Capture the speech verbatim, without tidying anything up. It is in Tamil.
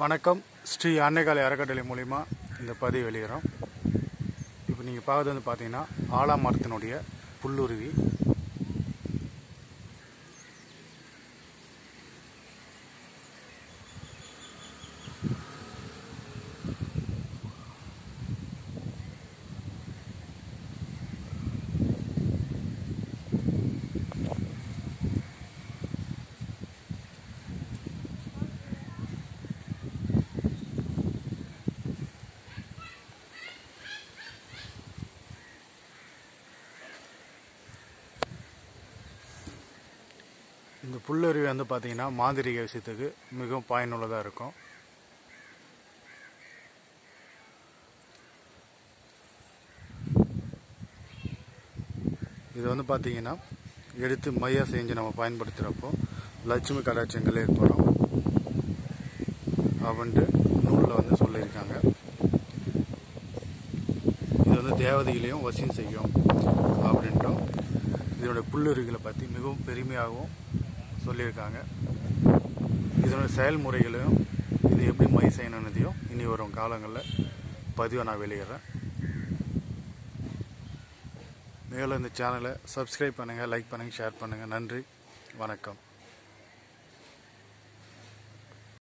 வணக்கம். ஸ்ரீ அன்னைக்காலை அறக்கட்டளை மூலிமா இந்த பதிவு வெளியிடறோம். இப்போ நீங்கள் பார்க்குறது வந்து பார்த்தீங்கன்னா ஆலாமரத்தினுடைய புல்லுருவி. இந்த புல்லுருவி வந்து பார்த்தீங்கன்னா மாந்திரிக விஷயத்துக்கு மிகவும் பயனுள்ளதாக இருக்கும். இது வந்து பார்த்தீங்கன்னா எடுத்து மையா செஞ்சு நம்ம பயன்படுத்துகிறப்போ லட்சுமி கடாட்சங்கள் ஏற்படும் அப்படின்ட்டு நூலில் வந்து சொல்லியிருக்காங்க. இது வந்து தேவதைகளையும் வசியம் செய்யும் அப்படின்ட்டும் இதனுடைய புல்லுருவிகளை பற்றி மிகவும் பெருமையாகவும் சொல்லியிருக்காங்க. இதனுடைய செயல்முறைகளையும் இது எப்படி மை செய்யணுன்னதையும் இனி வரும் காலங்களில் பதிவை நான் வெளியிடுறேன். மேலும் இந்த சேனலை சப்ஸ்கிரைப் பண்ணுங்கள், லைக் பண்ணுங்கள், ஷேர் பண்ணுங்கள். நன்றி, வணக்கம்.